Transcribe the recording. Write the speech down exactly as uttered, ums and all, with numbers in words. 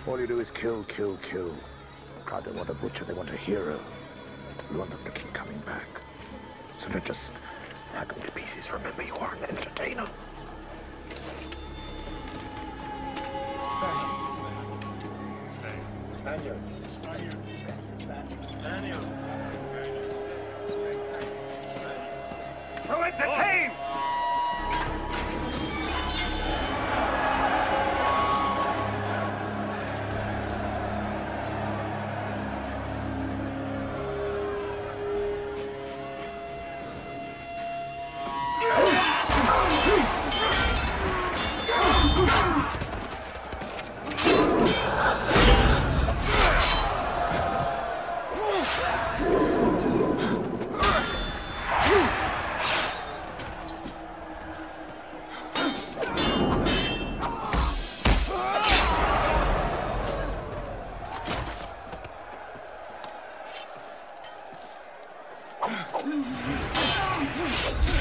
All you do is kill, kill, kill. God, they want a butcher, they want a hero. We want them to keep coming back. So don't just hack them to pieces. Remember, you are an entertainer. Daniel. Daniel. So entertain! Mm-hmm.